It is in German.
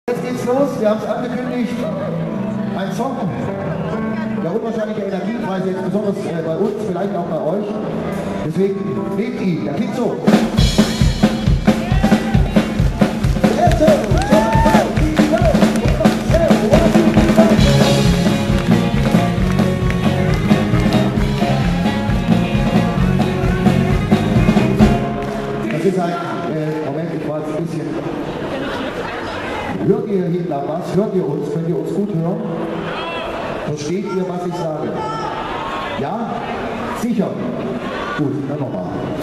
Jetzt geht's los, wir haben es angekündigt, ein Song der unwahrscheinliche Energiepreise, jetzt besonders bei uns, vielleicht auch bei euch. Deswegen nehmt ihn, der klingt so. Das ist ein, Moment, ich war jetzt ein bisschen... Hört ihr hinten was? Hört ihr uns? Könnt ihr uns gut hören? Versteht ihr, was ich sage? Ja? Sicher? Gut, dann nochmal.